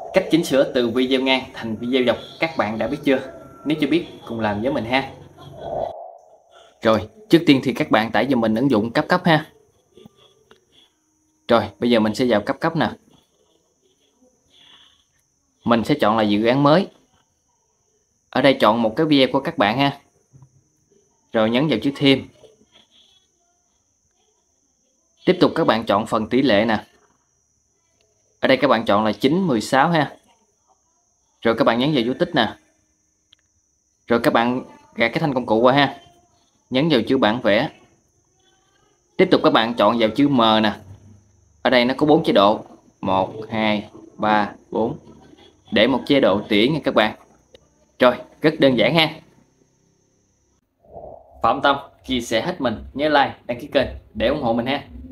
Cách chỉnh sửa từ video ngang thành video dọc các bạn đã biết chưa? Nếu chưa biết cùng làm với mình ha. Rồi, trước tiên thì các bạn tải cho mình ứng dụng CapCut ha. Rồi, bây giờ mình sẽ vào CapCut nè. Mình sẽ chọn là dự án mới. Ở đây chọn một cái video của các bạn ha. Rồi nhấn vào chữ thêm. Tiếp tục các bạn chọn phần tỷ lệ nè. Ở đây các bạn chọn là 9:16 ha. Rồi các bạn nhấn vào dấu tích nè. Rồi các bạn gạt cái thanh công cụ qua ha. Nhấn vào chữ bản vẽ. Tiếp tục các bạn chọn vào chữ M nè. Ở đây nó có 4 chế độ. 1, 2, 3, 4. Để một chế độ tỉa nha các bạn. Rồi, rất đơn giản ha. Phạm Tâm chia sẻ hết mình, nhớ like, đăng ký kênh để ủng hộ mình ha.